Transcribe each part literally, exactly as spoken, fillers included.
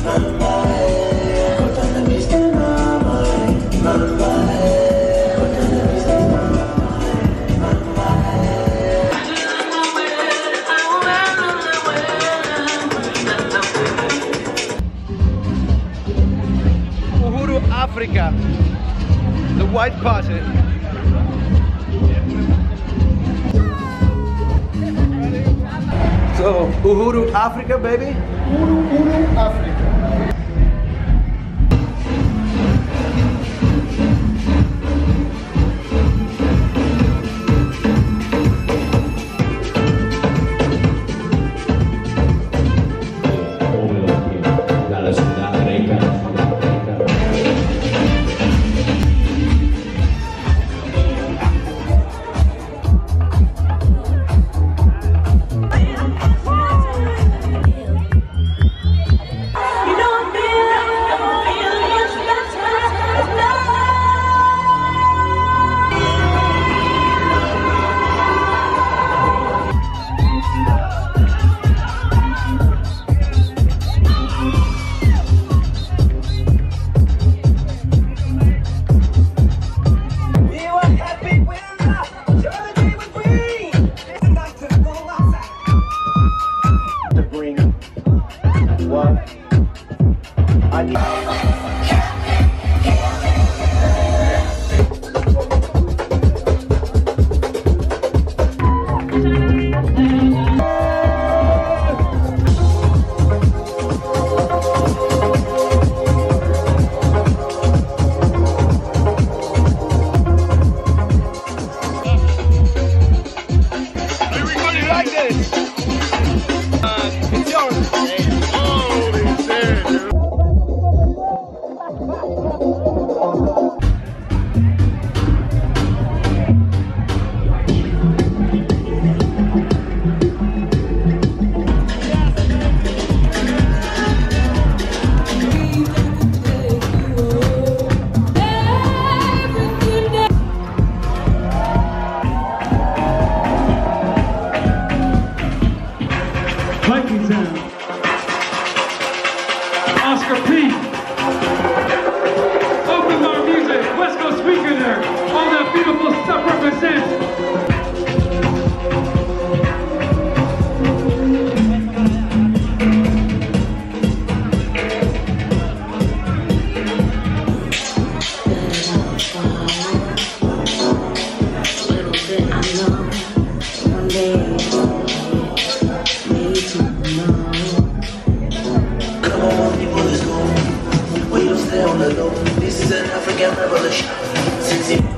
Africa, the white party. So, Uhuru Africa, baby? Uhuru, Uhuru Africa. Oscar P. Open bar music, West Coast speaker there. All that beautiful stuff represents. This is an African revolution. Since you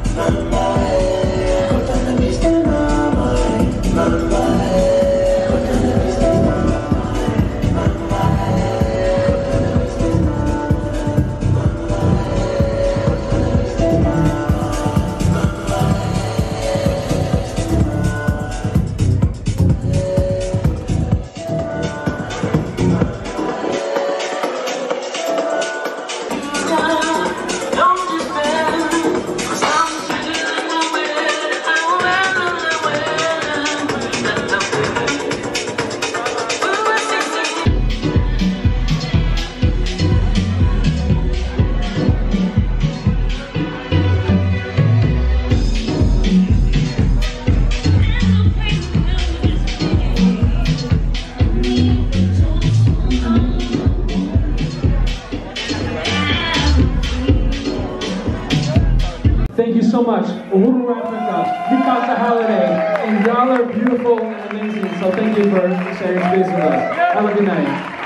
Thank you so much. Uhuru Africa, the Casa holiday, and y'all are beautiful and amazing, so thank you for sharing space with us. Have a good night.